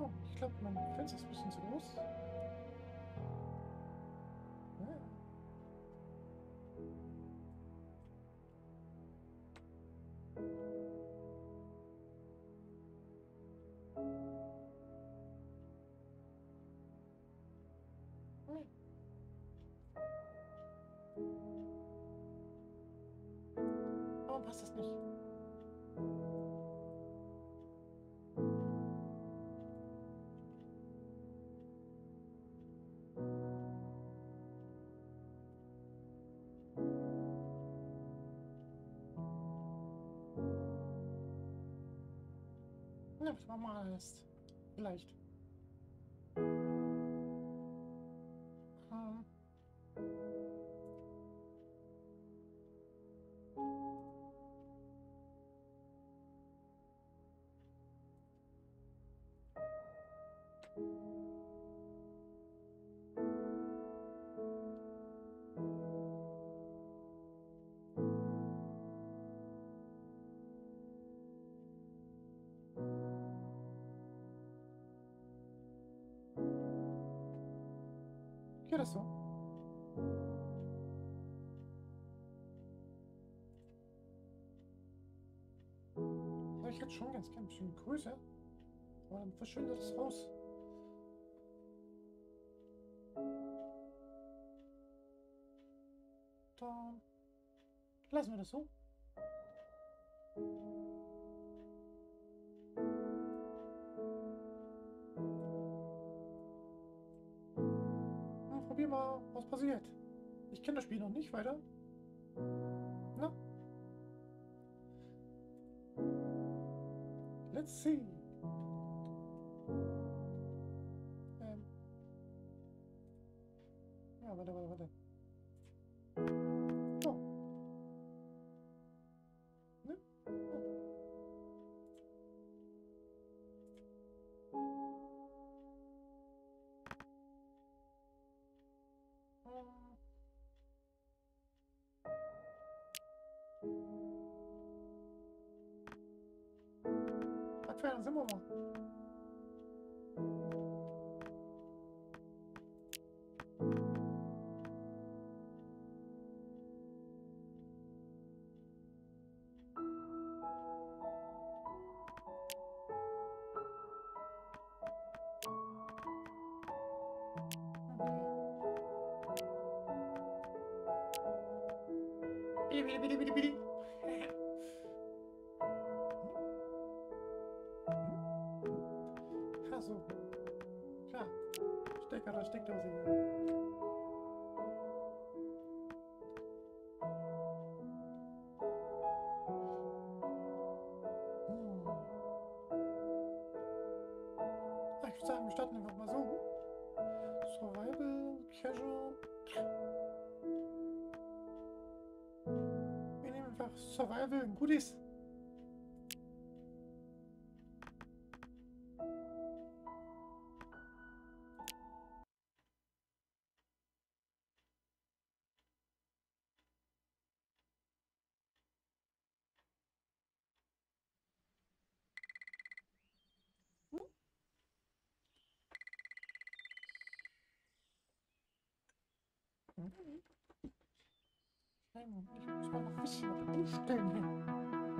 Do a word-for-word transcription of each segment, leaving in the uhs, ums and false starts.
Oh, ich glaube, mein Fenster ist ein bisschen zu groß. Ja. Hm. Warum passt das nicht? Ja, was man mal ist. Vielleicht. Hm. Geht das so? Ja, ich hätte schon ganz gern ein bisschen größer. Aber dann verschwindet das Haus. Dann lassen wir das so. Ja, probier mal, was passiert. Ich kenne das Spiel noch nicht weiter. Na, let's see. Ähm. Ja, warte, warte, warte. Oh. Ne? Oh. Was für einen sind wir mal? Bitte, bitte, bitte, bitte, bitte. Ach so. Klar. Stecker oder Steckdose hier. Hm. Ah, ich würde sagen, wir starten einfach mal so. Survival, Casual. Wir nehmen einfach Survival und gut ist. Hm? Mhm. Nein, ich muss mal noch ein bisschen was einstellen hier.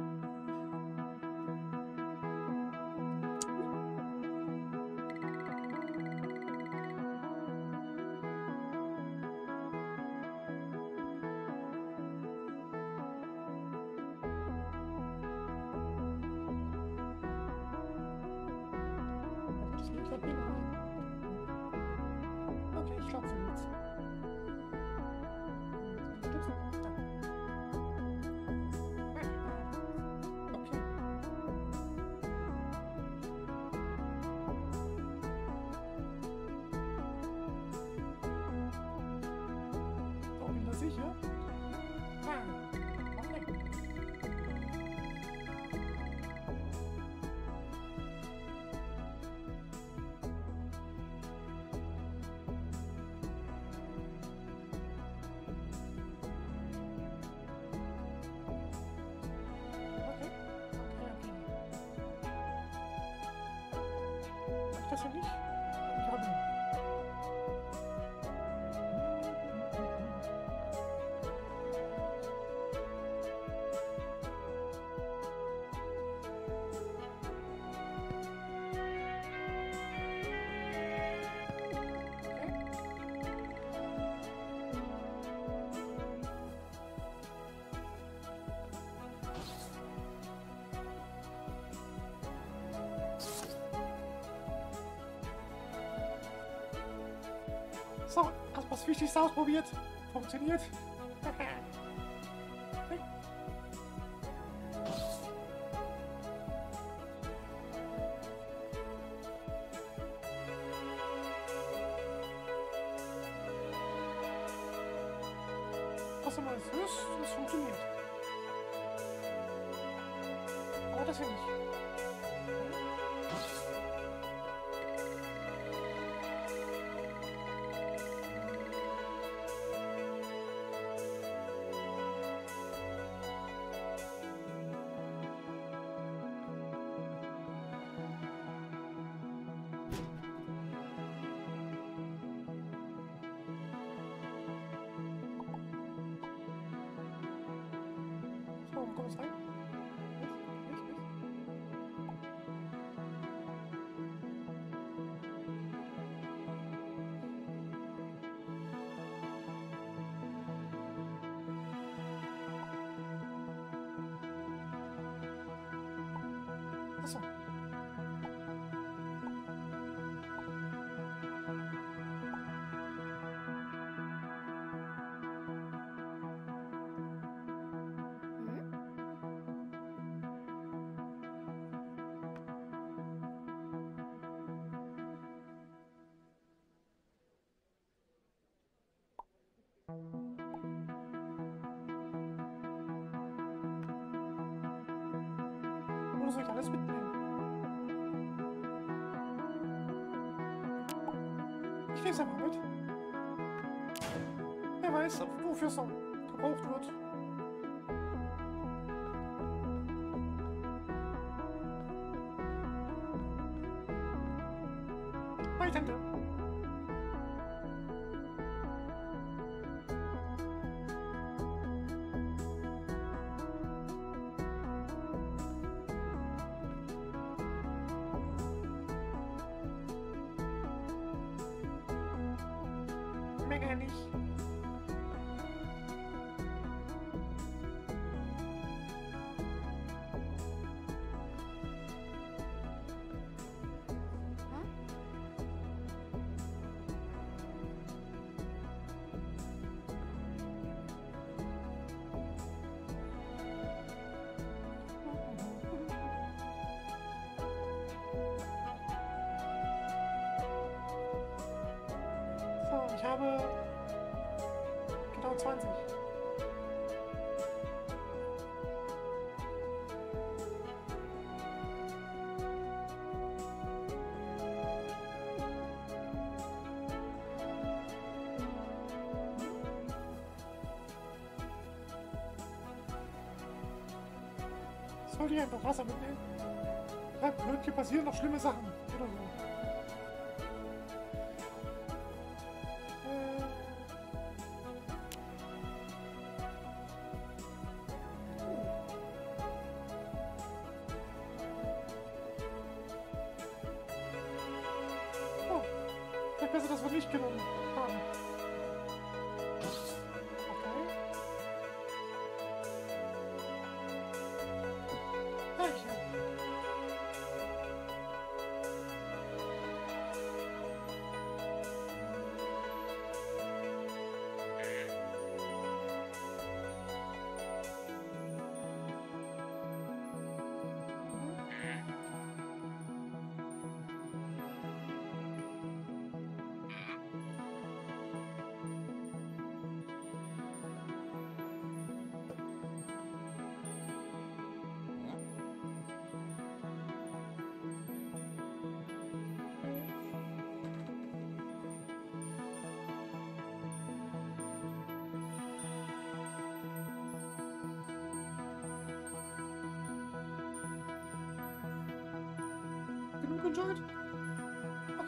Warte, das geht halt nicht. Okay, ich glaube so jetzt. Hm, so, Schlüssel. Da. Okay. So, bin da sicher? Ah, okay. Okay, okay, okay. Mach das das ja nicht. Ich habe... So, hast was Wichtiges ausprobiert. Funktioniert. Was du mal hörst, es funktioniert. Aber das hier nicht. So, wo kommt es rein? Nicht, nicht, nicht. Achso. Oder soll ich alles mitnehmen? Ich nehme es einfach mit. Wer weiß, wofür es noch gebraucht wird. Meine Tante. Menge nicht. So, ich habe genau zwanzig. Sollte ich einfach Wasser mitnehmen? Ja, hier passieren noch schlimme Sachen. Oder so. Äh. Oh. Vielleicht besser, dass wir nicht genommen haben. Okay. Danke. Genug enjoyed?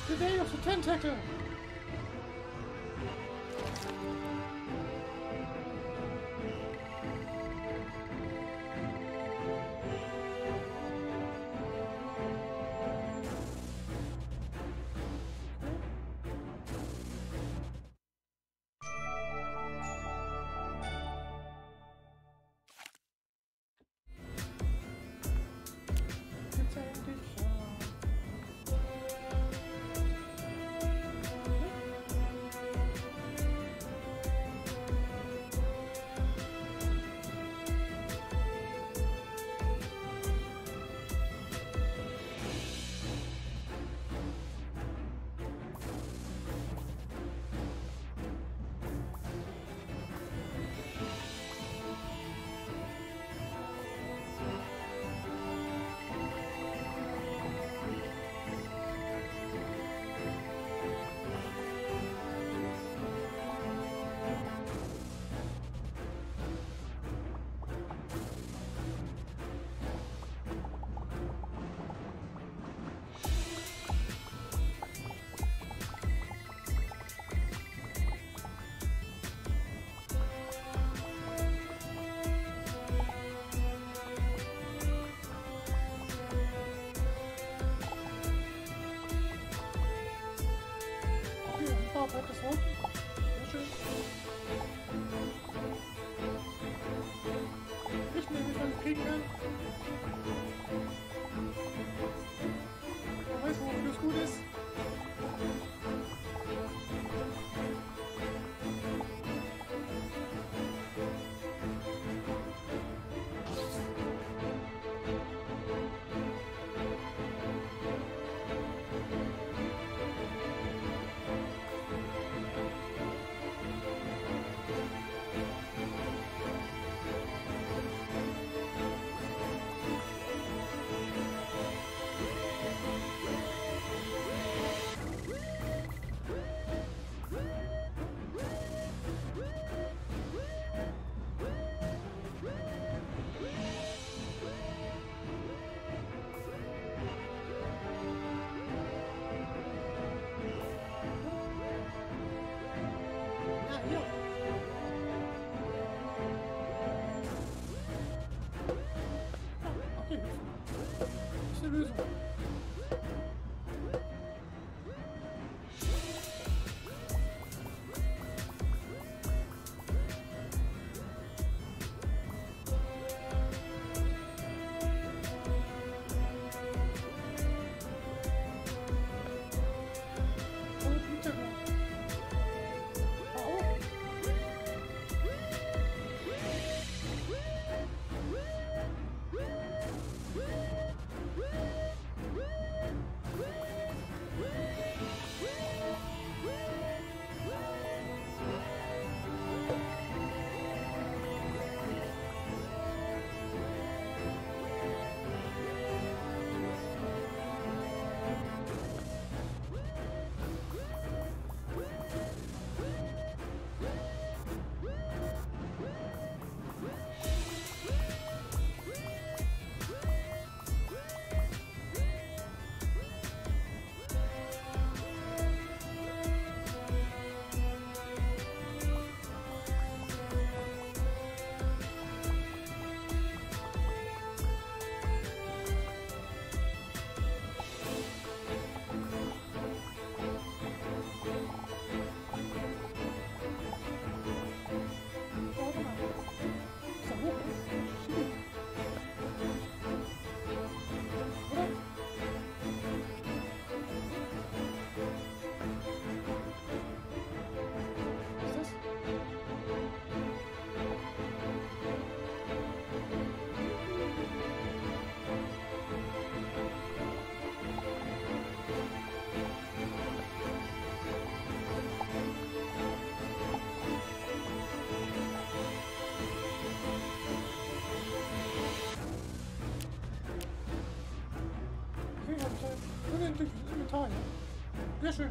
The Day of the Tentacle! Bleibt das Wort? Sehr schön. Ich nehme mich, wenn ich kriegen kann. Wer weiß, wofür es gut ist. Lösung. Inventar, ja. Sehr schön.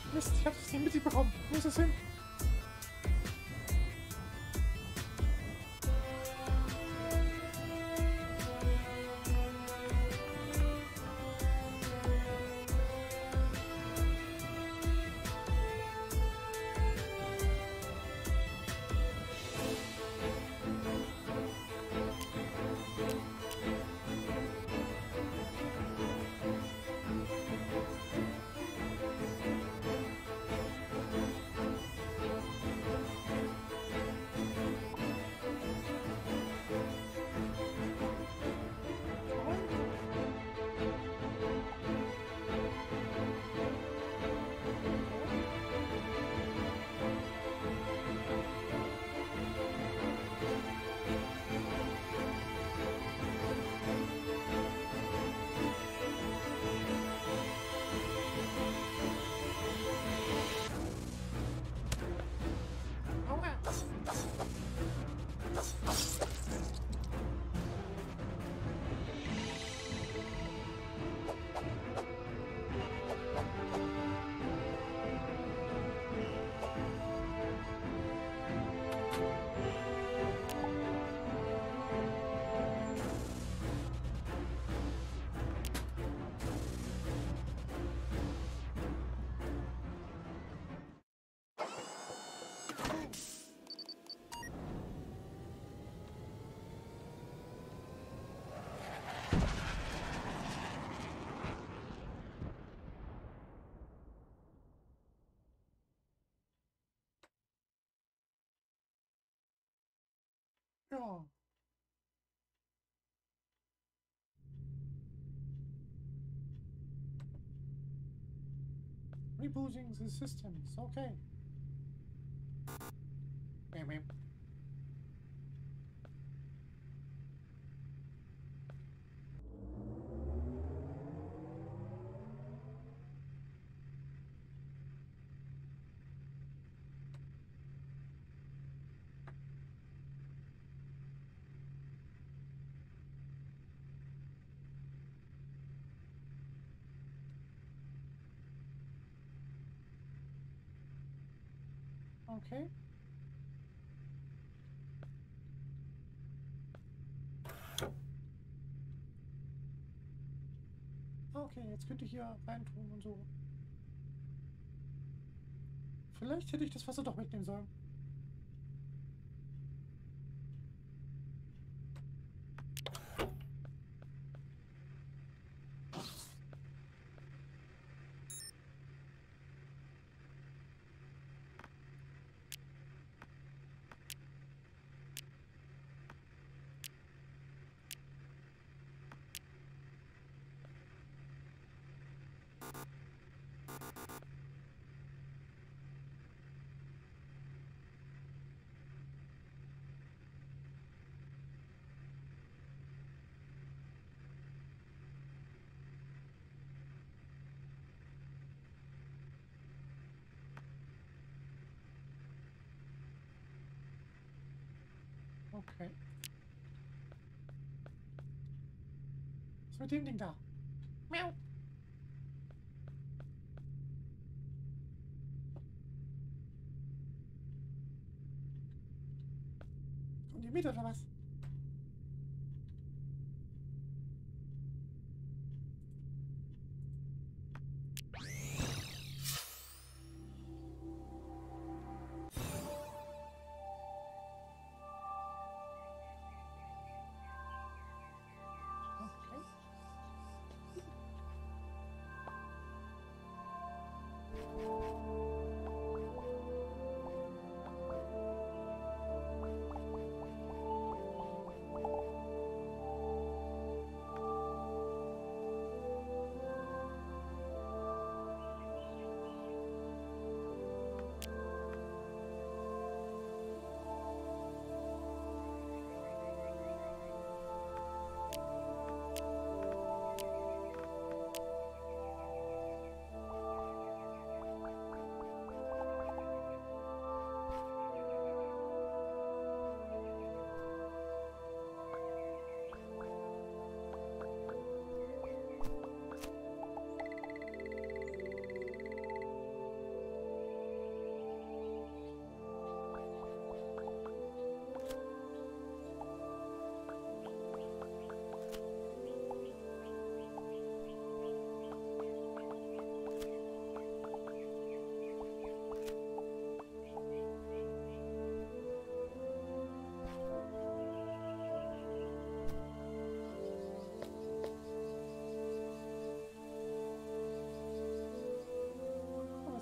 Mist, ich hab's nicht mitbekommen. Wo ist es hin? Ja. Rebooting the systems. Okay. Bam, bam. Okay. Okay, jetzt könnte ich hier reintun und so. Vielleicht hätte ich das Wasser doch mitnehmen sollen. Okay. Was ist mit dem Ding da? Miau. Kommt die mit oder was?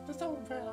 Das ist doch unfair.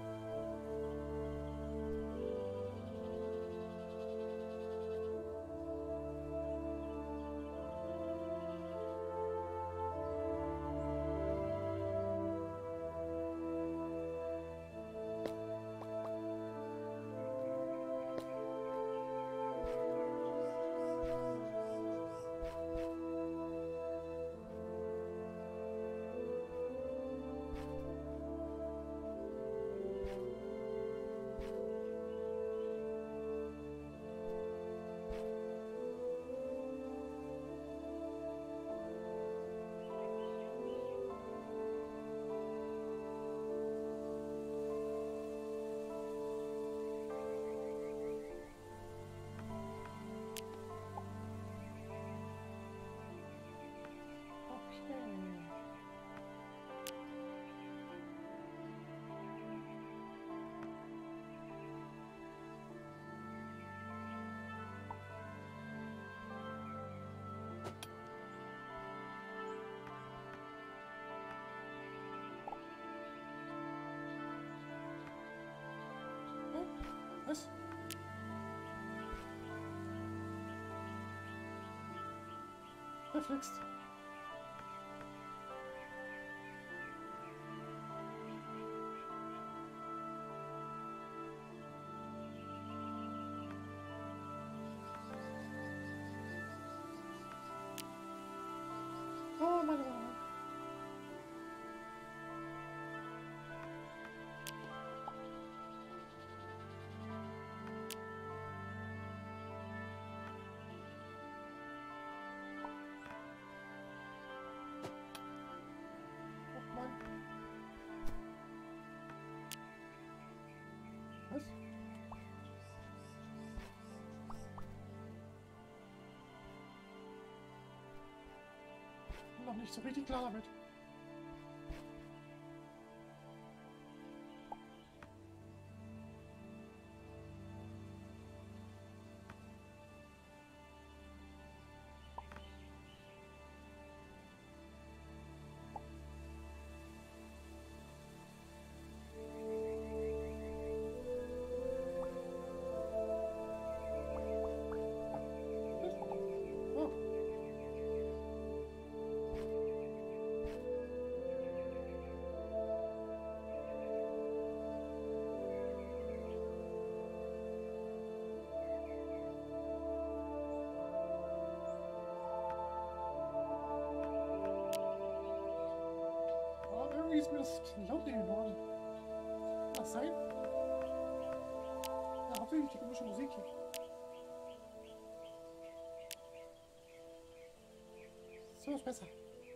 Was? Verflixt. Oh, meine Mama. Was? Noch nicht so richtig klar damit. Oh. Oh, irgendwie ist mir das laut in den Ohren. Kann das sein? Ja, hauptsächlich die komische Musik hier. So ist besser.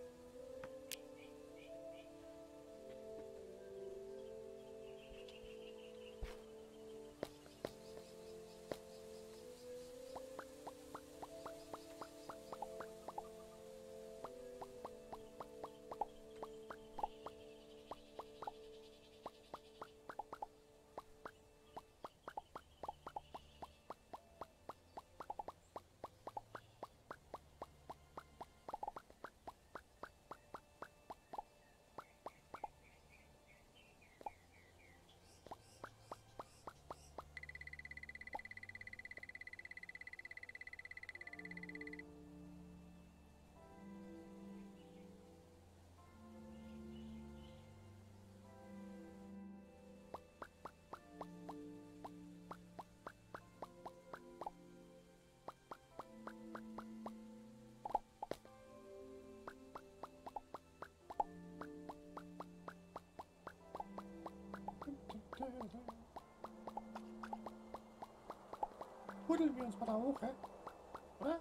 Buddeln wir uns mal da hoch, hä? Oder?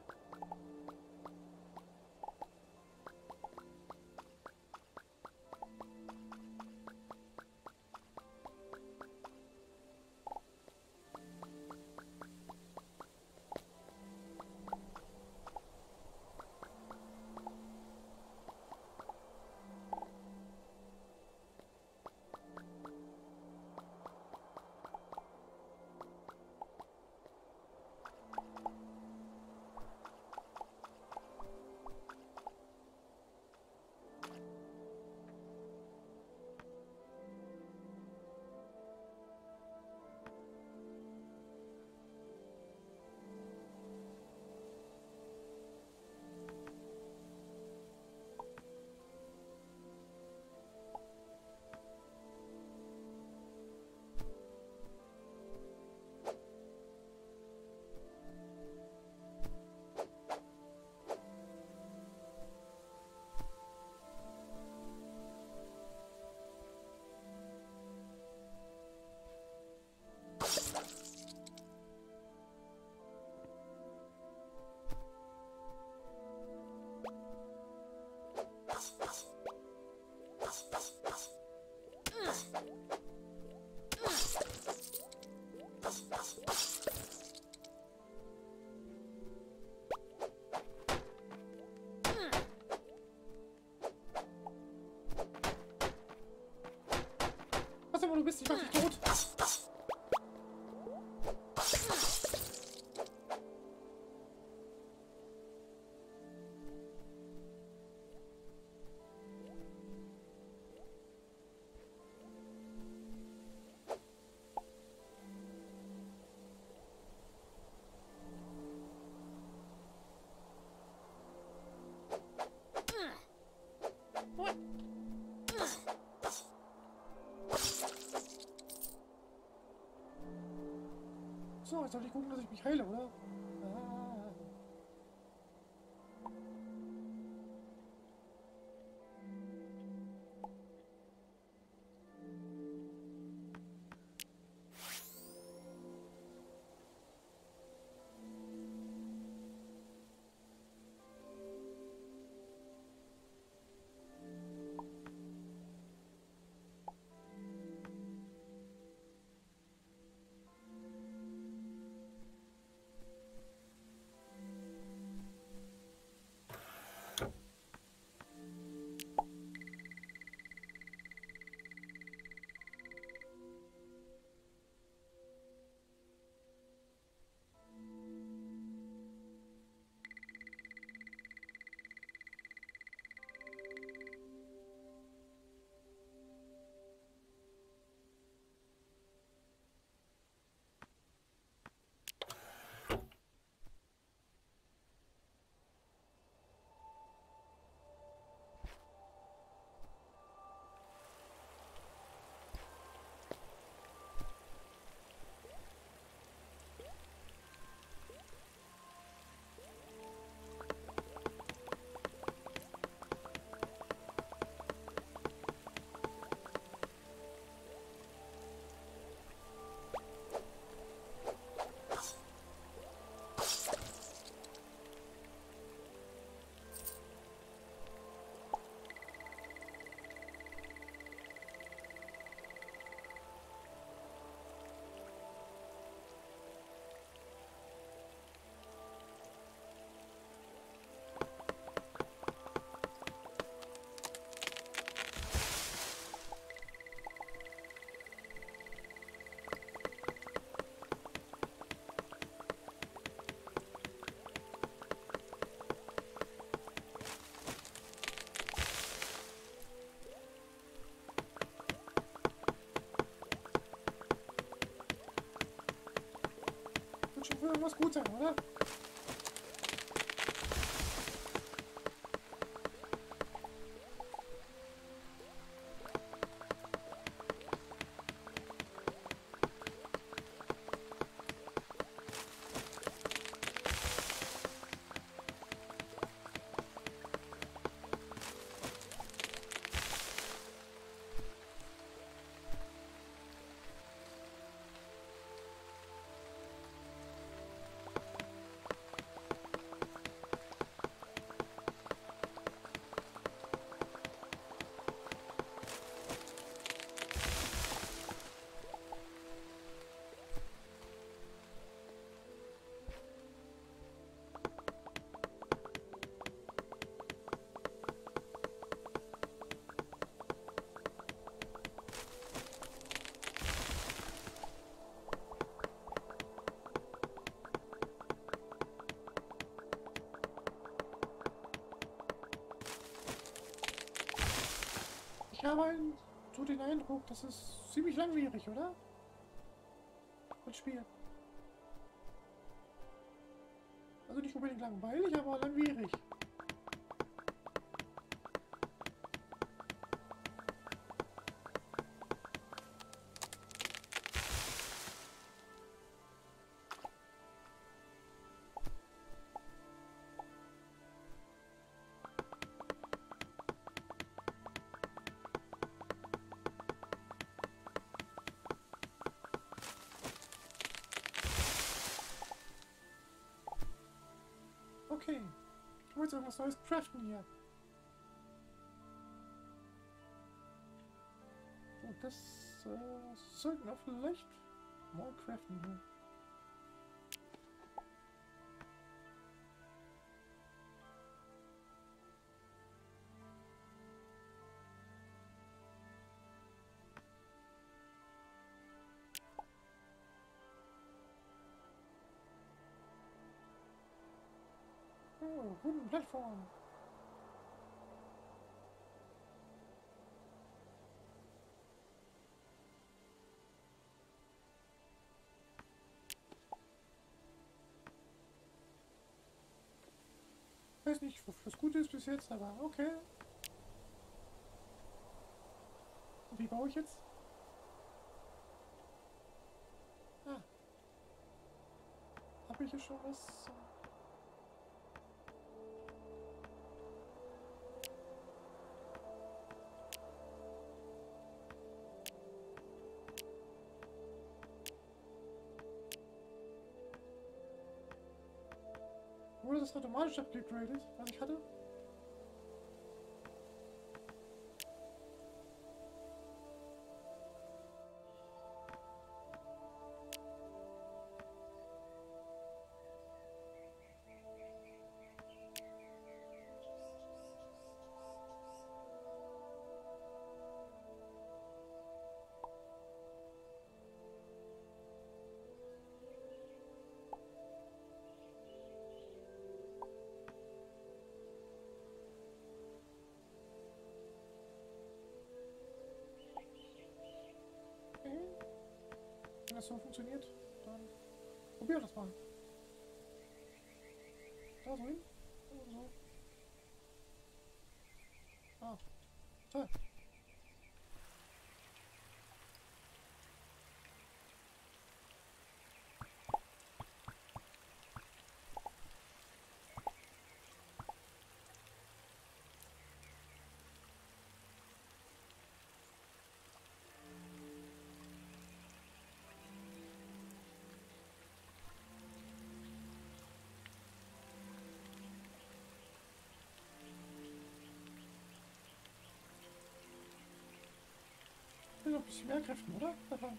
Was immer du bist, ich mach dich tot. So, jetzt soll ich gucken, dass ich mich heile, oder? Ah. Wird schon für irgendwas gut sein, oder? Ich habe einen, so den Eindruck, das ist ziemlich langwierig, oder? Das Spiel. Also nicht unbedingt langweilig, aber langwierig. Okay. Ich muss irgendwas Neues craften hier. So, Das äh, sollten wir vielleicht mal craften hier. Oh, guten Plattform. Weiß nicht, wofür es gut ist bis jetzt, aber okay. Und wie baue ich jetzt? Ah. Habe ich hier schon was? Wurde das automatisch abgegradet, was ich hatte? Okay. Wenn das so funktioniert, dann probier das mal. Da so hin. So, so. Ah, toll. Ich will noch ein bisschen mehr Kräften, oder? Davon.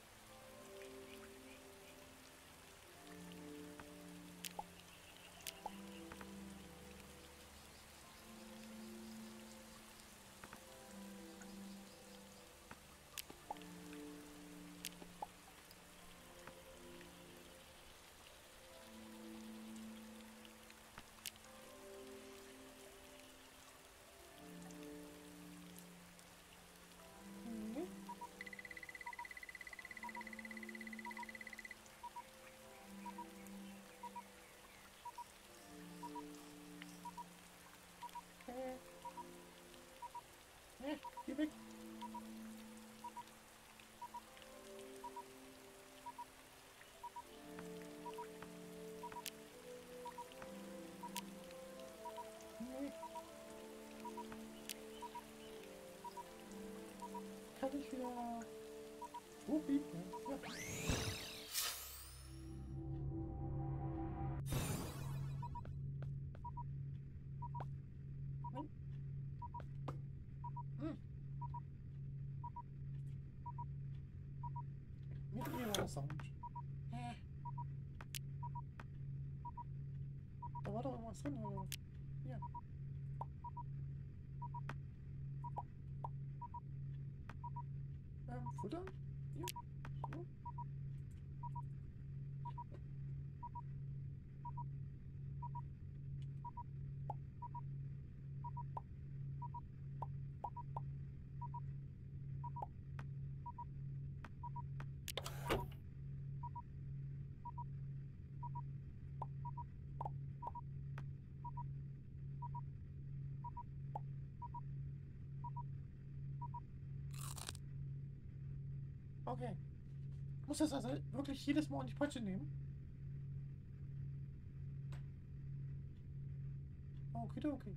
Nee. Äh. Nee, geh weg. Nee. Kann ich wieder hochbieten? Ja. Nein. Hm. Mit ihrer Sound. Äh. Da war doch irgendwas drin, oder? Hier. Ähm, Futter? Hier. So. Okay. Muss das also wirklich jedes Mal in die Pötte nehmen? Okay, okay.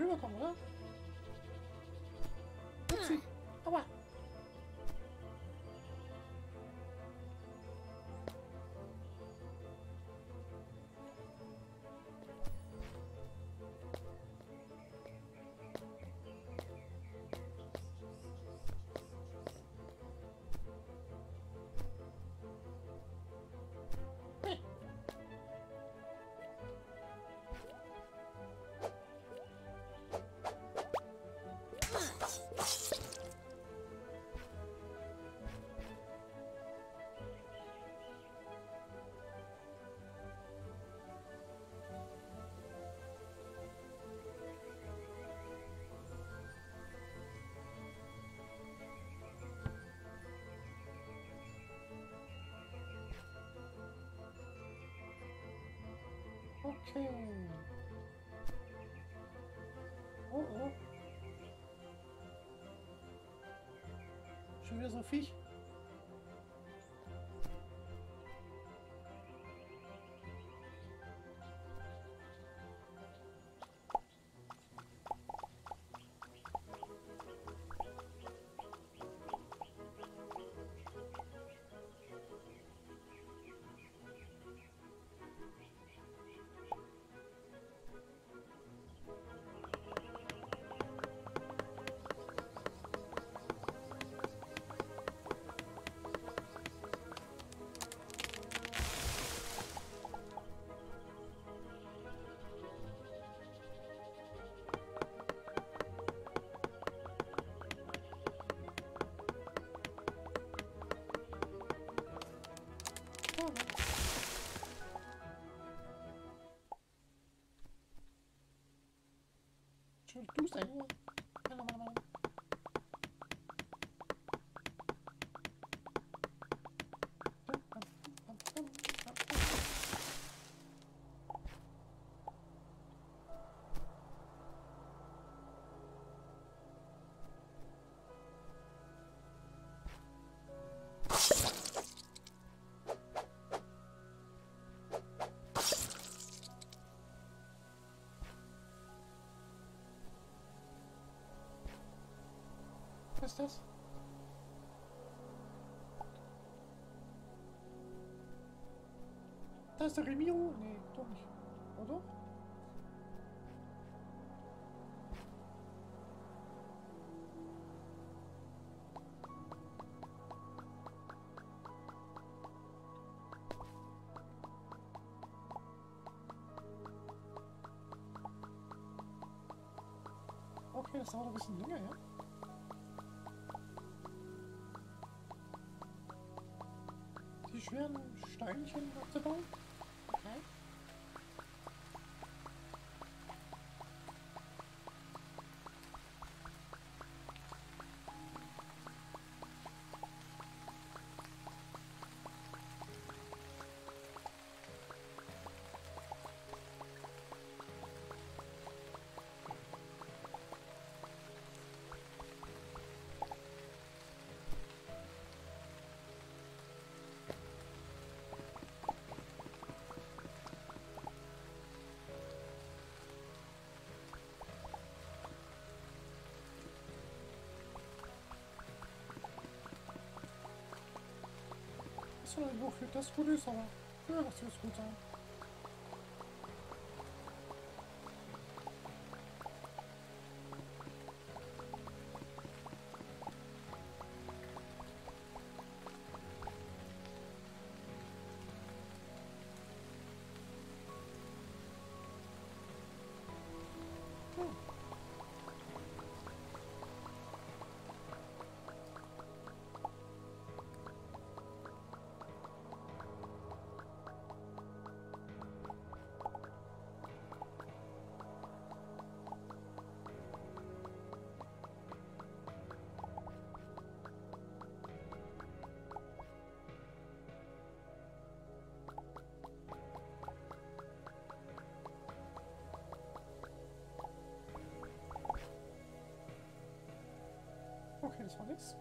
höher kommen, oder? Upsi. Aua. Okay. Oh oh. Schon wieder so ein Viech. Schon du sein. Mann, Mann, Mann. Was ist das? Da ist der Remiro? Nee, doch nicht. Oder? Okay, das dauert ein bisschen länger, ja? Die schweren Steinchen abzubauen? Okay. So, wofür das gut ist, aber ja, das wird gut sein. Hm. Okay, das war nix.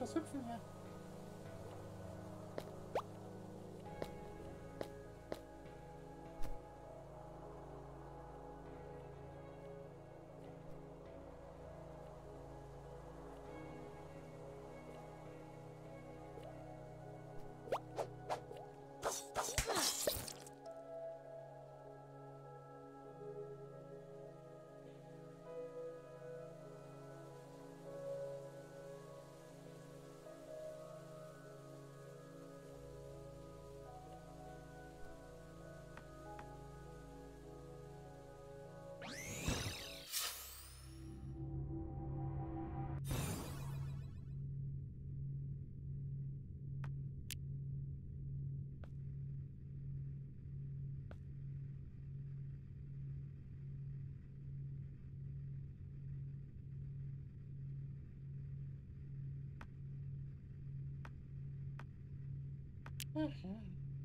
das Hüpfen hier? Mhm.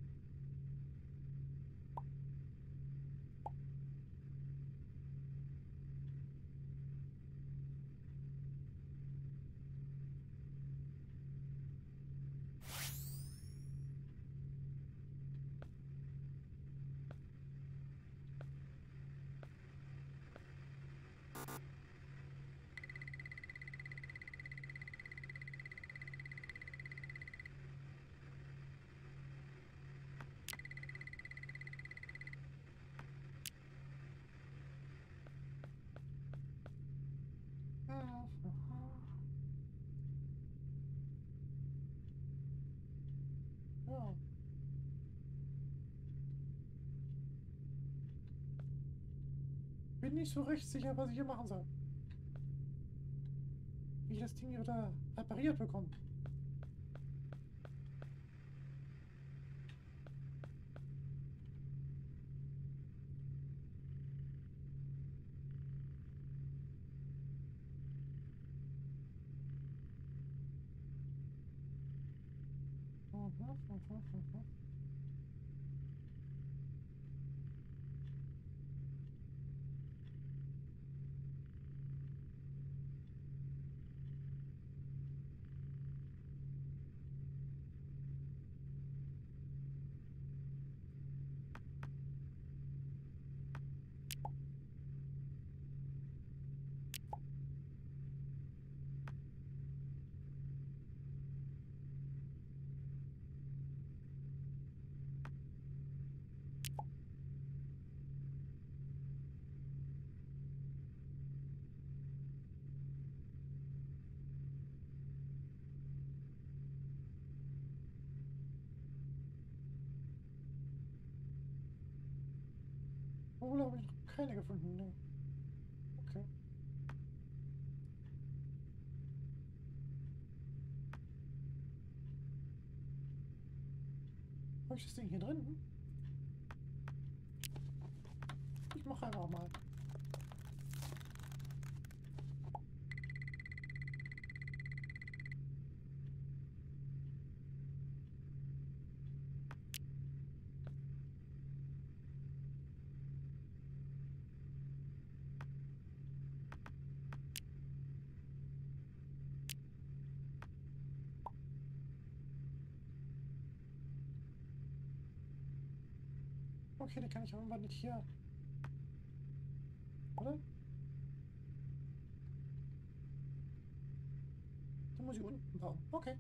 Ja. Bin nicht so recht sicher, was ich hier machen soll. Wie ich das Ding hier wieder repariert bekomme. Mhm, mhm, mhm. Wohl habe ich noch keine gefunden. Nee. Okay. Habe ich das Ding hier drin? Ich mache einfach mal. Okay, die kann ich aber nicht hier. Oder? Dann muss ich unten bauen. Okay.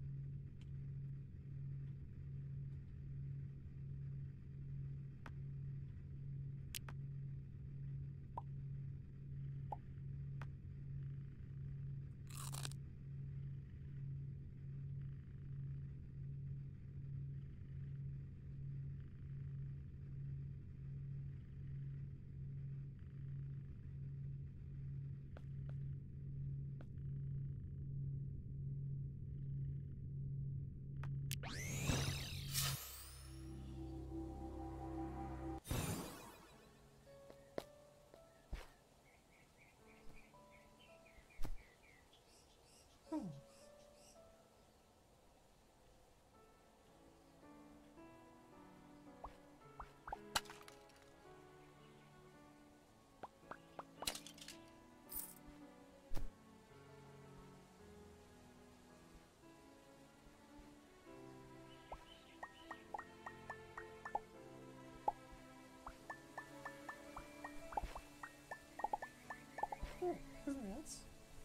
Hier sind wir jetzt.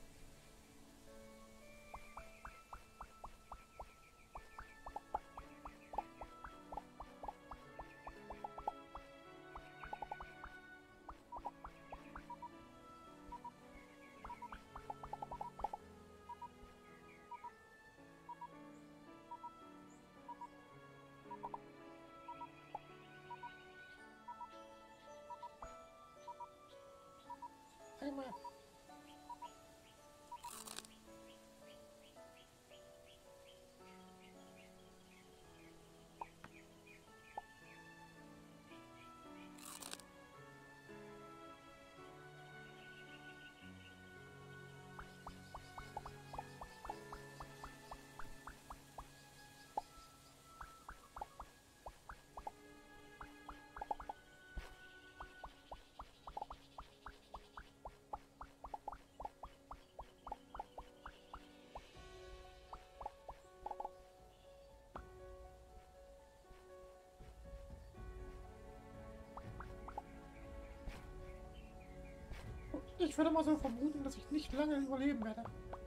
Einmal. Ich würde mal so vermuten, dass ich nicht lange überleben werde.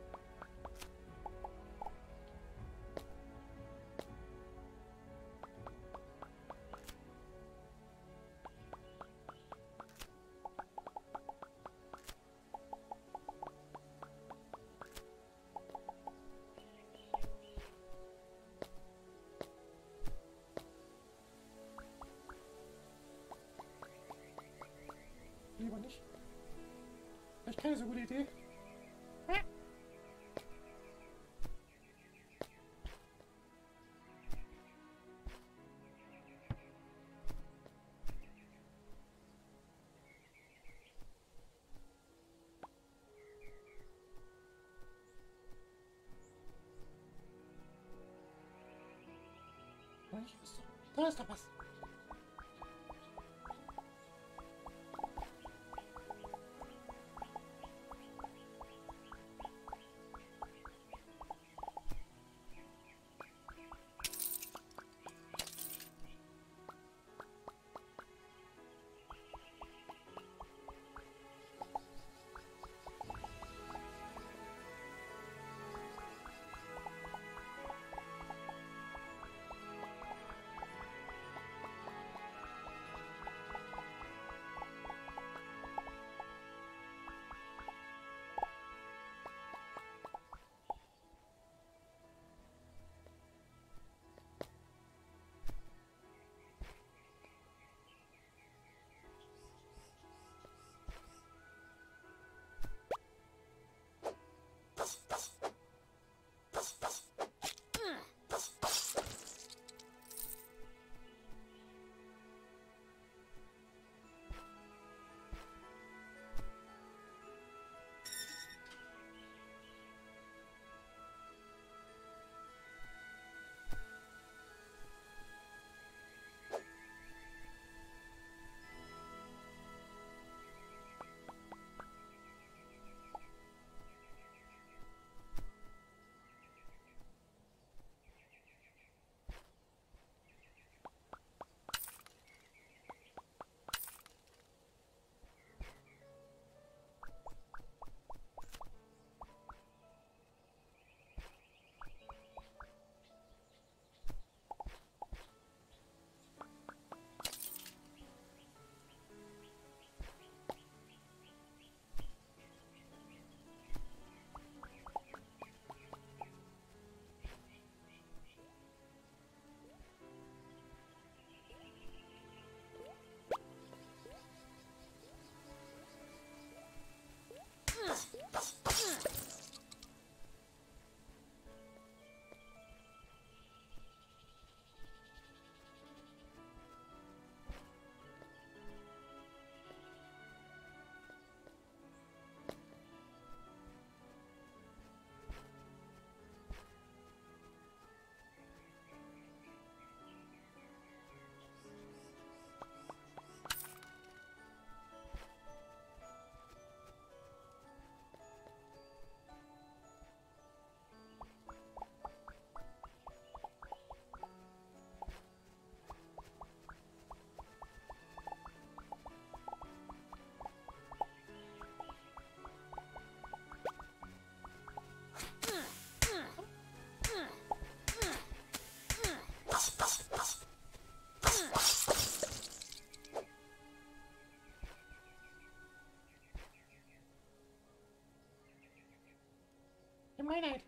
Lieber nicht. Vielleicht keine so gute Idee. Da ist doch was. Gemeinheit.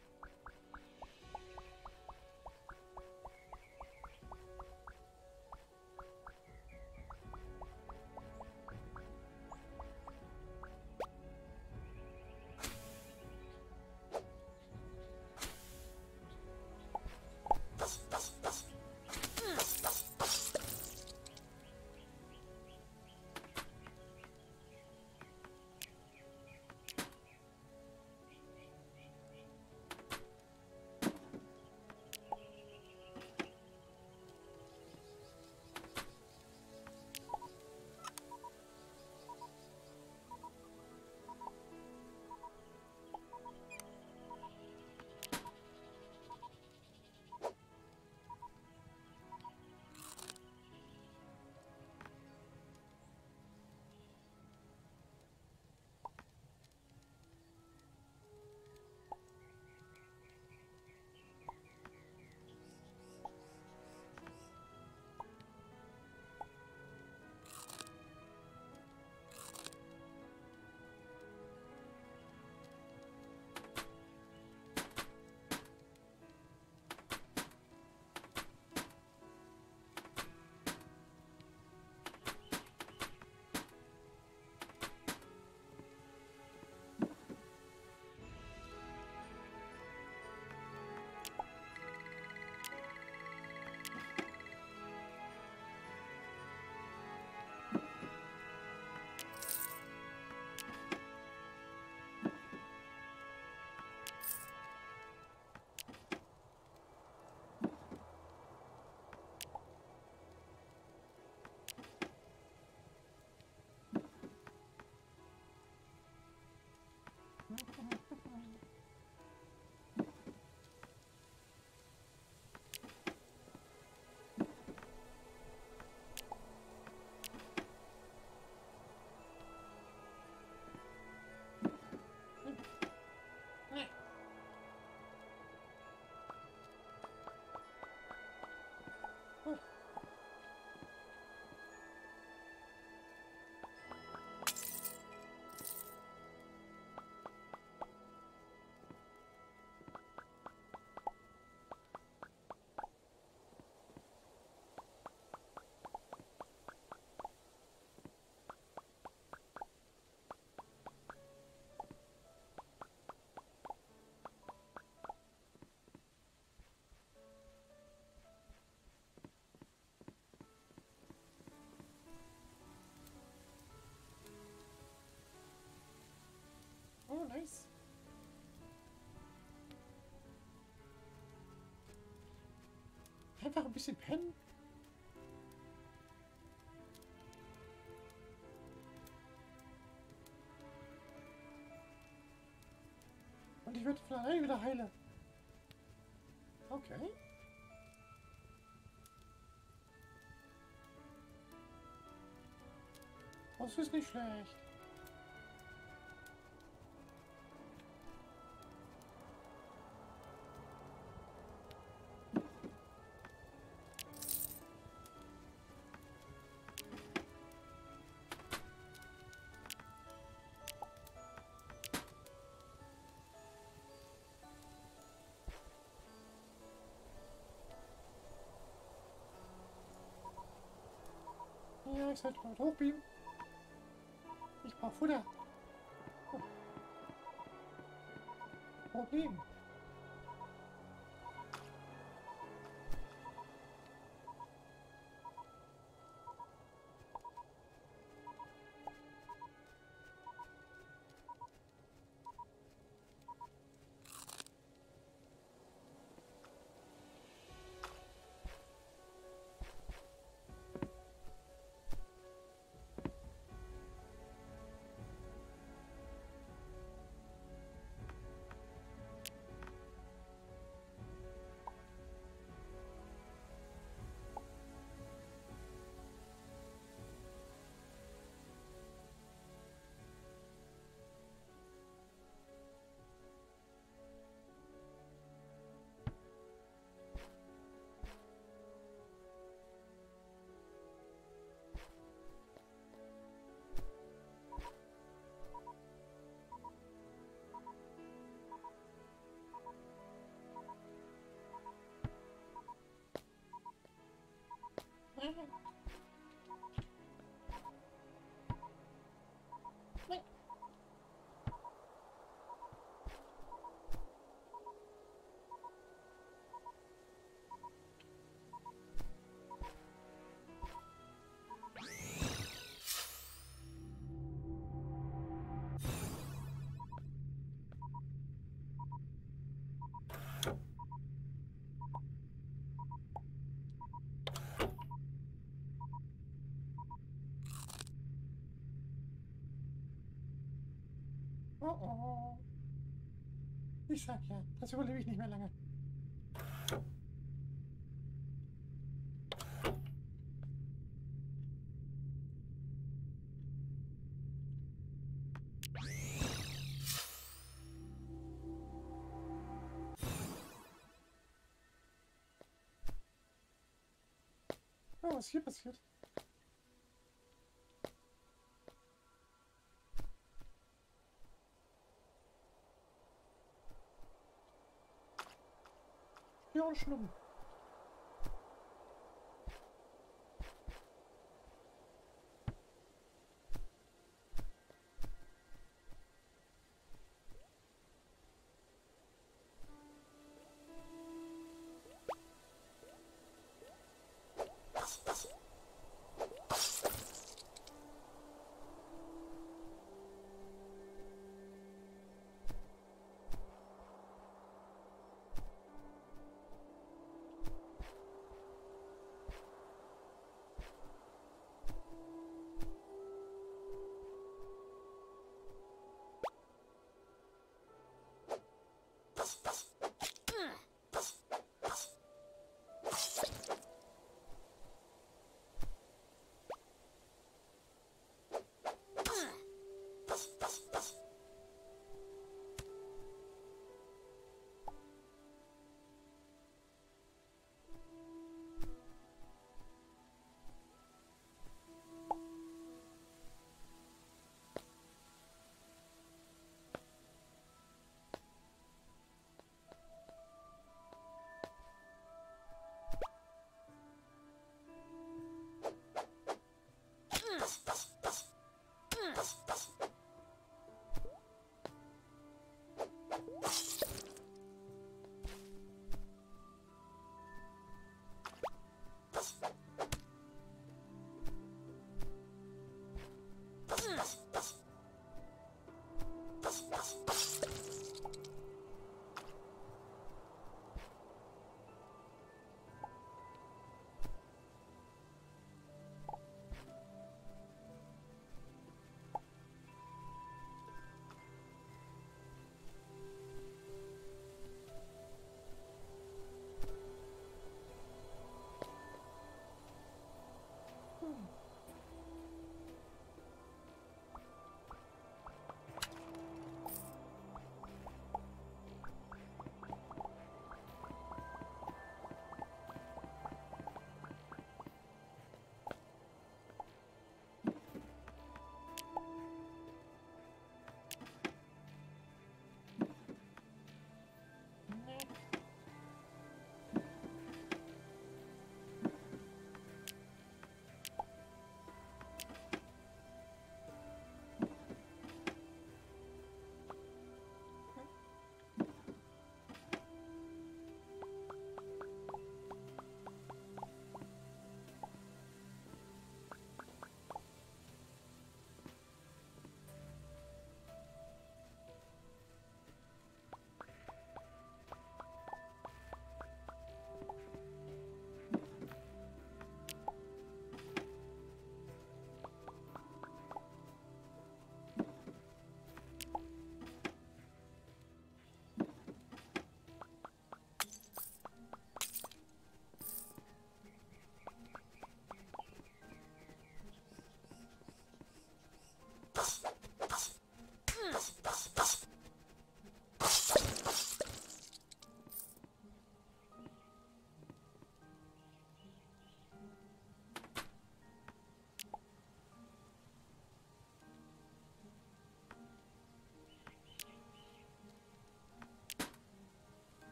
Oh, nice. Einfach ein bisschen pennen. Und ich werde von alleine wieder heile. Okay. Das ist nicht schlecht. Ja, ich sollte mal hochbeamen. Ich brauche Futter. Oh. Problem. Oh oh. Ich sag ja, das überlebe ich nicht mehr lange. Oh, was ist hier passiert? Ja, auch schlimm.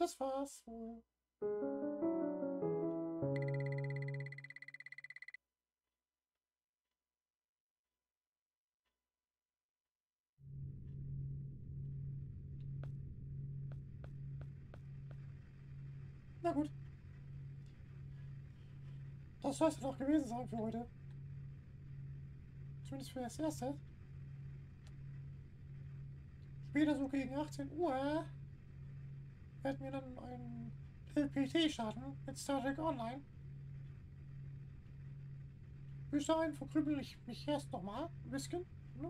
Das war's wohl. Na gut. Das soll es dann auch gewesen sein für heute. Zumindest für das erste. Später so gegen achtzehn Uhr werden wir dann einen L P T starten mit Star Trek Online. Bis dahin verkrümel ich mich erst nochmal ein bisschen. Ne?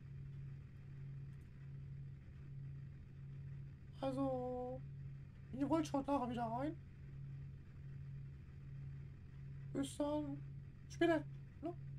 Also, wenn ihr wollt, schaut nachher wieder rein. Bis dann. Später. Ne?